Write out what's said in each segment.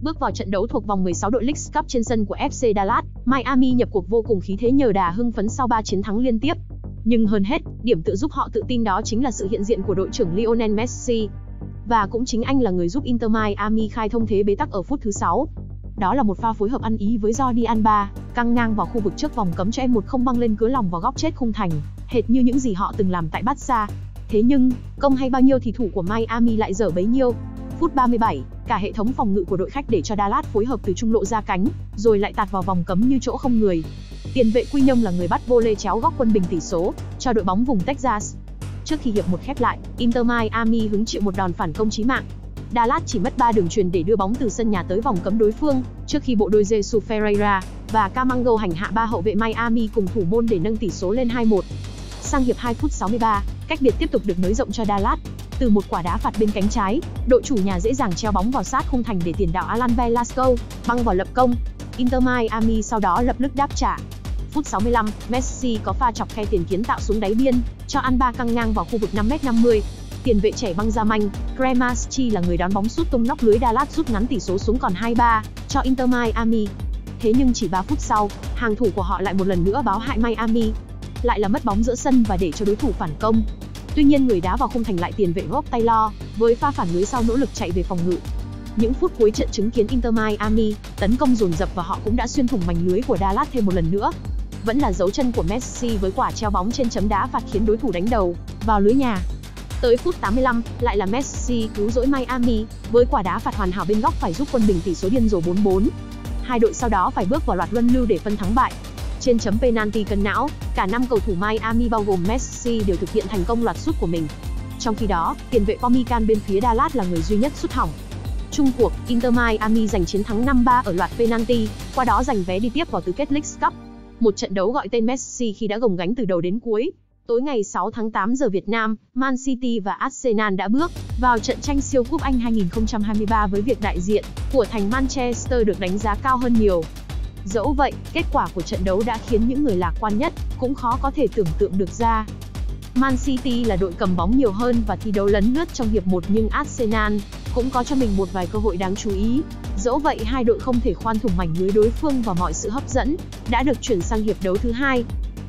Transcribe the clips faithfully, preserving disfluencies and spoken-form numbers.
Bước vào trận đấu thuộc vòng mười sáu đội League Cup trên sân của ép xê Dallas, Miami nhập cuộc vô cùng khí thế nhờ đà hưng phấn sau ba chiến thắng liên tiếp. Nhưng hơn hết, điểm tựa giúp họ tự tin đó chính là sự hiện diện của đội trưởng Lionel Messi. Và cũng chính anh là người giúp Inter Miami khai thông thế bế tắc ở phút thứ sáu. Đó là một pha phối hợp ăn ý với Jordi Alba, căng ngang vào khu vực trước vòng cấm cho em một không băng lên cứa lòng vào góc chết khung thành, hệt như những gì họ từng làm tại Barca. Thế nhưng, công hay bao nhiêu thì thủ của Miami lại dở bấy nhiêu. Phút ba mươi bảy, cả hệ thống phòng ngự của đội khách để cho Dallas phối hợp từ trung lộ ra cánh, rồi lại tạt vào vòng cấm như chỗ không người. Tiền vệ Quy Nhông là người bắt volley chéo góc quân bình tỷ số cho đội bóng vùng Texas. Trước khi hiệp một khép lại, Inter Miami hứng chịu một đòn phản công chí mạng. Dallas chỉ mất ba đường chuyền để đưa bóng từ sân nhà tới vòng cấm đối phương, trước khi bộ đôi Jesus Ferreira và Camargo hành hạ ba hậu vệ Miami cùng thủ môn để nâng tỷ số lên hai một. Sang hiệp hai phút sáu mươi ba, cách biệt tiếp tục được nới rộng cho Dallas. Từ một quả đá phạt bên cánh trái, đội chủ nhà dễ dàng treo bóng vào sát khung thành để tiền đạo Alan Velasco băng vào lập công. Inter Miami sau đó lập tức đáp trả. Phút sáu mươi lăm, Messi có pha chọc khe tiền kiến tạo xuống đáy biên, cho Alba căng ngang vào khu vực năm mét năm mươi. Tiền vệ trẻ băng ra manh, Cremaschi là người đón bóng sút tung nóc lưới, Dallas rút ngắn tỷ số xuống còn hai ba cho Inter Miami. Thế nhưng chỉ ba phút sau, hàng thủ của họ lại một lần nữa báo hại Miami. Lại là mất bóng giữa sân và để cho đối thủ phản công. Tuy nhiên người đá vào khung thành lại tiền vệ Rob Taylor, với pha phản lưới sau nỗ lực chạy về phòng ngự. Những phút cuối trận chứng kiến Inter Miami tấn công dồn dập và họ cũng đã xuyên thủng mảnh lưới của Dallas thêm một lần nữa. Vẫn là dấu chân của Messi với quả treo bóng trên chấm đá phạt khiến đối thủ đánh đầu vào lưới nhà. Tới phút tám mươi lăm, lại là Messi cứu rỗi Miami với quả đá phạt hoàn hảo bên góc phải giúp quân bình tỷ số điên rồ bốn bốn. Hai đội sau đó phải bước vào loạt luân lưu để phân thắng bại. Trên chấm penalty cân não, cả năm cầu thủ Miami bao gồm Messi đều thực hiện thành công loạt sút của mình. Trong khi đó, tiền vệ Pomican bên phía Dallas là người duy nhất sút hỏng. Chung cuộc, Inter Miami giành chiến thắng năm ba ở loạt penalty, qua đó giành vé đi tiếp vào tứ kết League Cup. Một trận đấu gọi tên Messi khi đã gồng gánh từ đầu đến cuối. Tối ngày sáu tháng tám giờ Việt Nam, Man City và Arsenal đã bước vào trận tranh siêu cúp Anh hai nghìn không trăm hai mươi ba với việc đại diện của thành Manchester được đánh giá cao hơn nhiều. Dẫu vậy, kết quả của trận đấu đã khiến những người lạc quan nhất cũng khó có thể tưởng tượng được ra. Man City là đội cầm bóng nhiều hơn và thi đấu lấn lướt trong hiệp một, nhưng Arsenal cũng có cho mình một vài cơ hội đáng chú ý. Dẫu vậy, hai đội không thể khoan thủng mảnh lưới đối phương và mọi sự hấp dẫn đã được chuyển sang hiệp đấu thứ hai.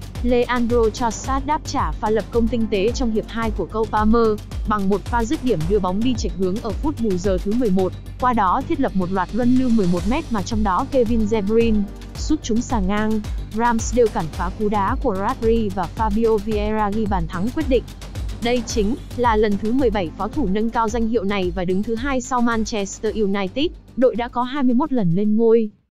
Leandro Trossard đáp trả pha lập công tinh tế trong hiệp hai của Cole Palmer bằng một pha dứt điểm đưa bóng đi chệch hướng ở phút bù giờ thứ mười một, qua đó thiết lập một loạt luân lưu mười một mét mà trong đó Kevin De Bruyne sút trúng xà ngang, Ramsdale cản phá cú đá của Rodri và Fabio Vieira ghi bàn thắng quyết định. Đây chính là lần thứ mười bảy pháo thủ nâng cao danh hiệu này và đứng thứ hai sau Manchester United, đội đã có hai mươi mốt lần lên ngôi.